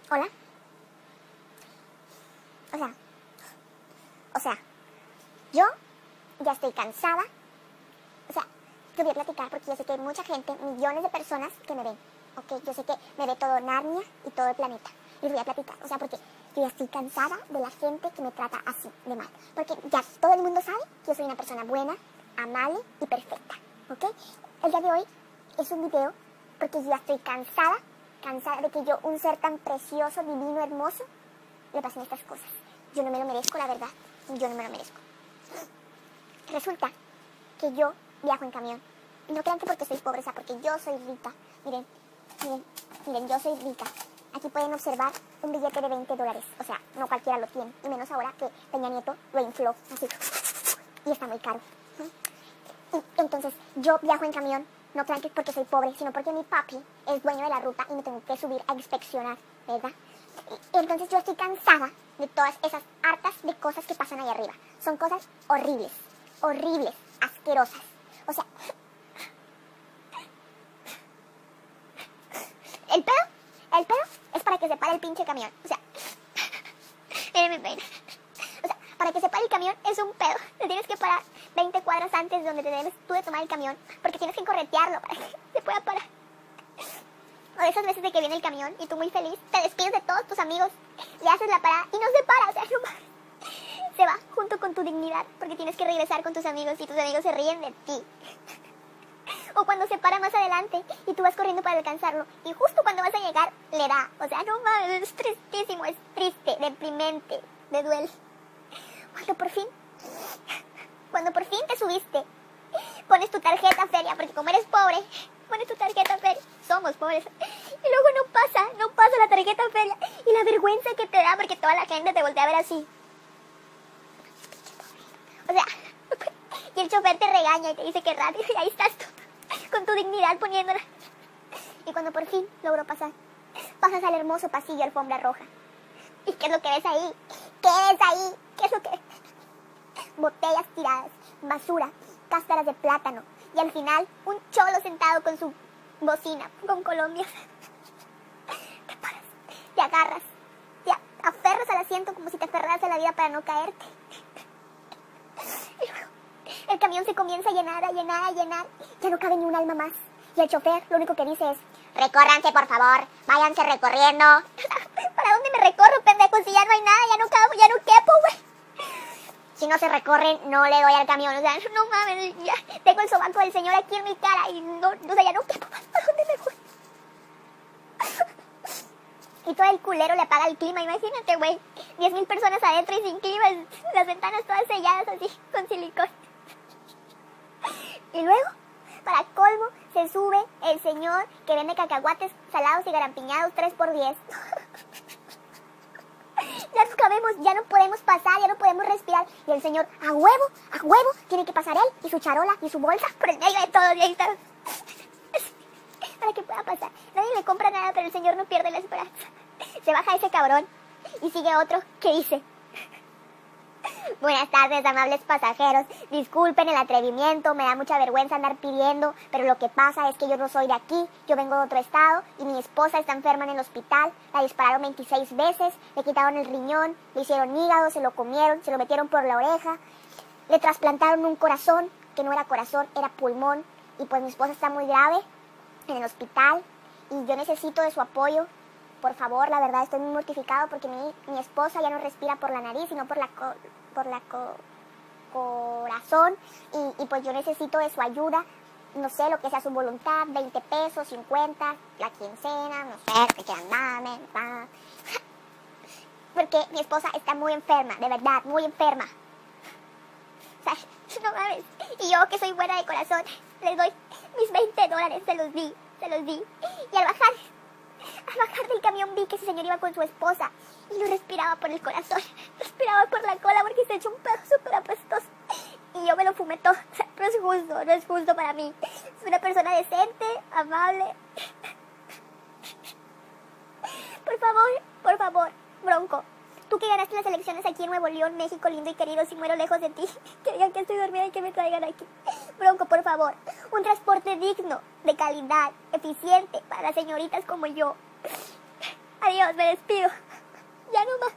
Hola. O sea, yo ya estoy cansada. O sea, te voy a platicar porque yo sé que hay mucha gente, millones de personas que me ven. Ok, yo sé que me ve todo Narnia y todo el planeta. Les voy a platicar, o sea, porque yo ya estoy cansada de la gente que me trata así de mal. Porque ya todo el mundo sabe que yo soy una persona buena, amable y perfecta. Ok, el día de hoy es un video porque yo ya estoy cansada de que yo, un ser tan precioso, divino, hermoso, le pasen estas cosas. Yo no me lo merezco, la verdad. Yo no me lo merezco. Resulta que yo viajo en camión. Y no crean que porque soy pobre, o sea, porque yo soy rica. Miren, yo soy rica. Aquí pueden observar un billete de $20. O sea, no cualquiera lo tiene. Y menos ahora que Peña Nieto lo infló así. Y está muy caro. Y entonces, yo viajo en camión. No crean que es porque soy pobre, sino porque mi papi es dueño de la ruta y me tengo que subir a inspeccionar, ¿verdad? Y entonces yo estoy cansada de todas esas hartas de cosas que pasan ahí arriba. Son cosas horribles, horribles, asquerosas. O sea, el pedo es para que se pare el pinche camión. O sea, miren mi peina. O sea, para que se pare el camión es un pedo. Te tienes que parar 20 cuadras antes de donde te debes tú de tomar el camión, porque tienes que corretearlo para que se pueda parar. O de esas veces de que viene el camión y tú muy feliz te despides de todos tus amigos, le haces la parada y no se para, o sea, no, se va junto con tu dignidad, porque tienes que regresar con tus amigos y tus amigos se ríen de ti. O cuando se para más adelante y tú vas corriendo para alcanzarlo y justo cuando vas a llegar le da, o sea, no mames, es tristísimo, es triste, deprimente, me duele. Cuando por fin te subiste, pones tu tarjeta feria, porque como eres pobre, pones tu tarjeta feria, somos pobres, y luego no pasa la tarjeta feria, y la vergüenza que te da, porque toda la gente te voltea a ver así. O sea, y el chofer te regaña y te dice que rápido, y ahí estás tú, con tu dignidad poniéndola. Y cuando por fin logró pasar, pasas al hermoso pasillo alfombra roja. ¿Y qué es lo que ves ahí? ¿Qué ves ahí? ¿Qué es lo que ves? Botellas tiradas, basura, cáscaras de plátano y al final un cholo sentado con su bocina, con Colombia. Te paras, te agarras, te aferras al asiento como si te aferraras a la vida para no caerte. Y luego el camión se comienza a llenar, ya no cabe ni un alma más. Y el chofer lo único que dice es: recórranse por favor, váyanse recorriendo. ¿Para dónde me recorro, pendejo? Si ya no hay nada, ya no cabo, ya no quepo, güey. Si no se recorren, no le doy al camión. O sea, no mames, ya tengo el sobaco del señor aquí en mi cara y no, o sea, ya no quepo. ¿Para dónde me voy? Y todo el culero le apaga el clima, imagínate, güey. 10,000 personas adentro y sin clima, las ventanas todas selladas así, con silicón. Y luego, para colmo, se sube el señor que vende cacahuates salados y garampiñados 3x10. Ya nos cabemos, ya no podemos pasar, ya no podemos respirar. Y el señor, a huevo, tiene que pasar él y su charola y su bolsa por el medio de todo. Y ahí está. Para que pueda pasar. Nadie le compra nada, pero el señor no pierde la esperanza. Se baja ese cabrón y sigue otro que dice: buenas tardes, amables pasajeros. Disculpen el atrevimiento, me da mucha vergüenza andar pidiendo, pero lo que pasa es que yo no soy de aquí, yo vengo de otro estado y mi esposa está enferma en el hospital. La dispararon 26 veces, le quitaron el riñón, le hicieron hígado, se lo comieron, se lo metieron por la oreja, le trasplantaron un corazón, que no era corazón, era pulmón, y pues mi esposa está muy grave en el hospital y yo necesito de su apoyo. Por favor, la verdad estoy muy mortificado porque mi esposa ya no respira por la nariz, sino por la corazón y pues yo necesito de su ayuda, no sé, lo que sea su voluntad, 20 pesos, 50, la quincena, no sé, que quieran darme, porque mi esposa está muy enferma, de verdad, muy enferma. O sea, no mames, y yo que soy buena de corazón, les doy mis $20, se los di, y al bajar del camión vi que ese señor iba con su esposa y no respiraba por el corazón, respiraba por la cola porque se echó un pedo súper apestoso y yo me lo fumé todo. O sea, no es justo para mí. Soy una persona decente, amable. Por favor, Bronco, tú que ganaste las elecciones aquí en Nuevo León, México lindo y querido, si muero lejos de ti, que digan que estoy dormida y que me traigan aquí. Bronco, por favor, un transporte digno, de calidad, eficiente para las señoritas como yo. Adiós, me despido. Ya no más.